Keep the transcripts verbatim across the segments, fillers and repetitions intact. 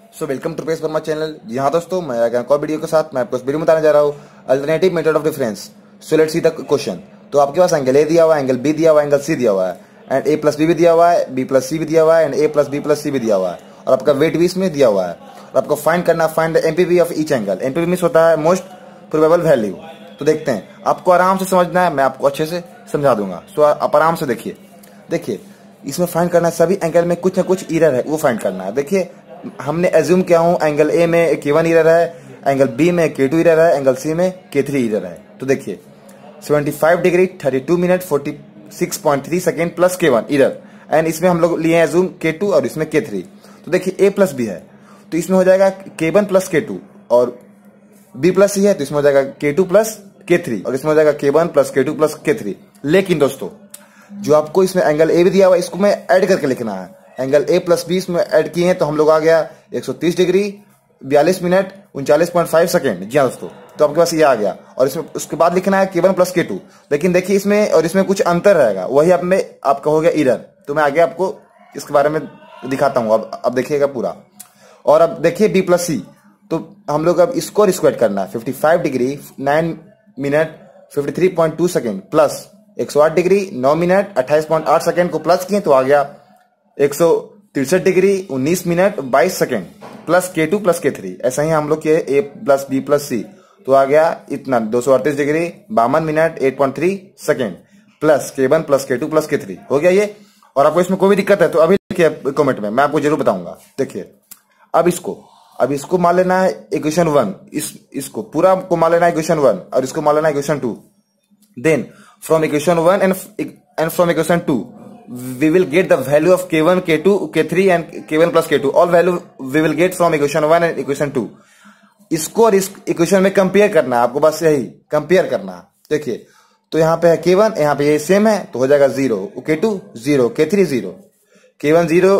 So welcome to पेस Varma channel. जी हाँ दोस्तों, मैं आ गया एक और वीडियो के साथ। मैं आपको इस वीडियो में बताने जा रहा हूँ alternative method of difference. So let's see the question. तो आपके पास एंगल ए दिया हुआ है, एंगल बी दिया हुआ है, एंगल सी दिया हुआ है, एंड ए प्लस बी भी दिया हुआ है, बी प्लस सी भी दिया हुआ है, and A plus B plus C भी दिया हुआ है, और आपका वेट भी इसमें दिया हुआ है। और आपको फाइंड करना, find the MPV of each angle. MPV means होता है मोस्ट प्रोबेबल वैल्यू। तो देखते हैं, आपको आराम से समझना है, मैं आपको अच्छे से समझा दूंगा। सो आप आराम से देखिए। देखिए इसमें फाइंड करना है, सभी एंगल में कुछ ना कुछ इरर है, वो फाइंड करना है। देखिए हमने एज्यूम किया हूं एंगल ए में के वन इरर है, एंगल बी में के टू इरर है, एंगल सी में के थ्री इरर है। तो देखिए पचहत्तर degree thirty two minute forty six point three second plus K one error, and इसमें हम लोग लिए एज्यूम के टू और इसमें के थ्री। तो देखिए ए प्लस बी है तो इसमें हो जाएगा K one plus K two, और बी प्लस सी है तो इसमें हो जाएगा के टू प्लस के थ्री, और इसमें हो जाएगा K one plus K two plus K three. लेकिन दोस्तों जो आपको इसमें एंगल ए भी दिया हुआ है, इसको मैं ऐड करके लिखना है। एंगल ए प्लस बी इसमें ऐड किए हैं तो हम लोग आ गया एक सौ तीस डिग्री बयालीस मिनट उनचालीस पॉइंट फाइव सेकेंड। जी हाँ दोस्तों, तो आपके पास ये आ गया। और इसमें उसके बाद लिखना है के वन प्लस के टू। लेकिन देखिए इसमें और इसमें कुछ अंतर रहेगा, वही आप में आपका हो गया इरर। तो मैं आगे आपको इसके बारे में दिखाता हूँ। अब अब देखिएगा पूरा। और अब देखिए बी प्लस सी, तो हम लोग अब इसको और इसको ऐड करना है। Fifty five degree nine minute fifty three point two second plus एक सौ आठ डिग्री नौ मिनट अट्ठाईस पॉइंट आठ सेकेंड को प्लस किए तो आ गया एक सौ तिरसठ डिग्री उन्नीस मिनट बाईस second plus K two plus K three. ऐसा ही हम लोग के A plus B plus C, तो आ गया इतना दो सौ अड़तीस डिग्री बावन minute eight point three second plus K one plus K two plus K three. हो गया ये। और आपको इसमें कोई भी दिक्कत है तो अभी लिखिए कमेंट में, मैं आपको जरूर बताऊंगा। देखिए अब इसको अब इसको मान लेना है इक्वेशन वन, इस इसको पूरा को मान लेना है इक्वेशन वन, और इसको मान लेना है equation two. Then from equation one and and from equation two we will get the value of K one, K two, K three and K one plus K two. All value we will get from equation one and equation two. इसको और इस equation में compare करना है आपको, बस यही compare करना है। देखिए तो यहाँ पे है के वन, यहाँ पे ये सेम है तो हो जाएगा zero, K two zero, K three zero, K one zero,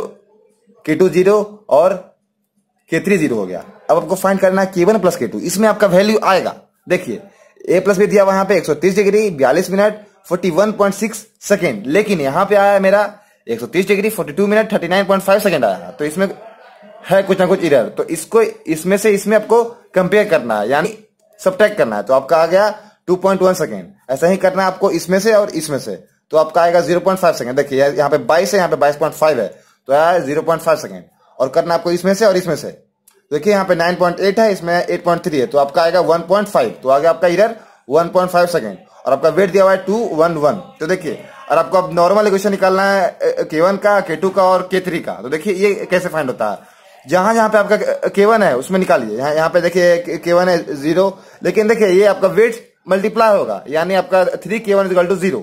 K two zero और के थ्री जीरो हो गया। अब आपको फाइंड करना है के वन प्लस के टू। इसमें आपका वैल्यू आएगा, देखिए ए प्लस भी दिया हुआ यहाँ पे एक सौ तीस डिग्री बयालीस मिनट इकतालीस पॉइंट सिक्स सेकेंड, लेकिन यहां पे आया मेरा एक सौ तीस डिग्री बयालीस मिनट उनतालीस पॉइंट फाइव सेकेंड आया। तो इसमें है कुछ ना कुछ इरर, तो इसको इसमें से इसमें आपको कंपेयर करना है, यानी सबट्रैक्ट करना है। तो आपका आ गया दो पॉइंट एक सेकेंड। ऐसा ही करना है आपको इसमें से और इसमें से, तो आपका आएगा ज़ीरो पॉइंट फाइव सेकेंड। देखिए यहाँ पे बाईस है, यहाँ पे बाईस पॉइंट फाइव है, तो आया ज़ीरो पॉइंट फाइव सेकेंड। और करना आपको इसमें से और इसमें से। देखिए यहाँ पे नाइन पॉइंट एट है, इसमें एट पॉइंट थ्री है, तो आपका आएगा वन पॉइंट फाइव। तो आ गया आपका error one point five second, और आपका वेट दिया हुआ है टू वन वन। तो देखिए और आपको अब नॉर्मल इक्वेशन निकालना है के वन का, के टू का और के थ्री का। तो देखिए ये कैसे फाइंड होता है। जहां जहां पे आपका के वन है उसमें निकालिए। यहाँ यहाँ पे देखिए के वन है जीरो, लेकिन देखिए ये आपका वेट मल्टीप्लाई होगा, यानी आपका three K one is equal to zero,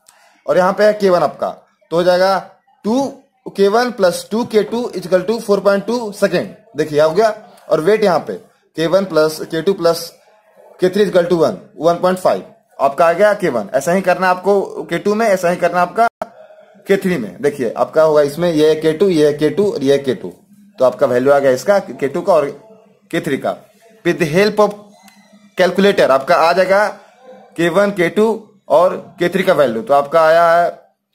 और यहाँ पे है के वन आपका, तो हो जाएगा two K one plus two K two is equal to four point two second. देखिए हो गया। और वेट यहाँ पे K one plus K two plus K three is equal to one one point five आपका आ गया के वन। ऐसा ही करना आपको के टू में, ऐसा ही करना आपका के थ्री में। देखिए आपका होगा इसमें ये के टू, ये के टू और ये के टू, तो आपका वैल्यू आ गया इसका के टू का और के थ्री का। With the help of calculator आपका आ जाएगा के वन, के टू और के थ्री का वैल्यू। तो आपका आया है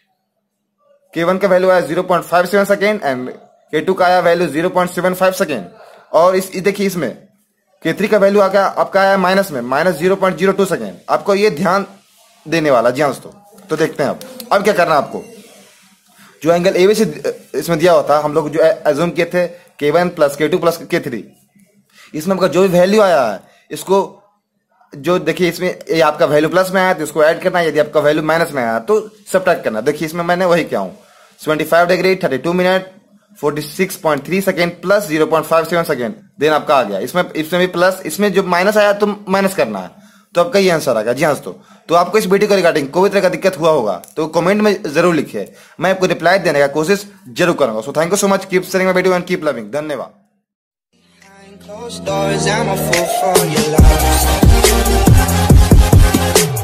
के वन का वैल्यू आया zero point five seven second and K two का आया value zero point seven five second. और इस देखिए इसमें के थ्री का वैल्यू आ गया आपका आया माइनस में minus zero point zero two second. आपको ये ध्यान देने वाला। जी हाँ दोस्तों, तो देखते हैं अब अब क्या करना है आपको। जो एंगल ए बी से इसमें दिया हुआ था, हम लोग जो एज्यूम किए थे K one plus K two plus K three, इसमें आपका जो भी वैल्यू आया है इसको जो देखिए इसमें ये आपका वैल्यू प्लस में आया तो इसको ऐड करना है, यदि आपका वैल्यू माइनस में आया तो सबट्रैक्ट करना। देखिए इसमें मैंने वही किया हूँ twenty five degree thirty two minute forty six point three second plus zero point five seven second. Then आपका आ गया इसमें इसमें भी प्लस, इसमें जो माइनस आया तो माइनस करना है, तो आपका ये आंसर आ गया। जी हाँ दोस्तों, तो आपको इस वीडियो को रिगार्डिंग कोई तरह का दिक्कत हुआ होगा तो कमेंट में जरूर लिखिए, मैं आपको रिप्लाई देने का कोशिश जरूर करूंगा। So thank you so much, keep sharing my video and keep loving. धन्यवाद।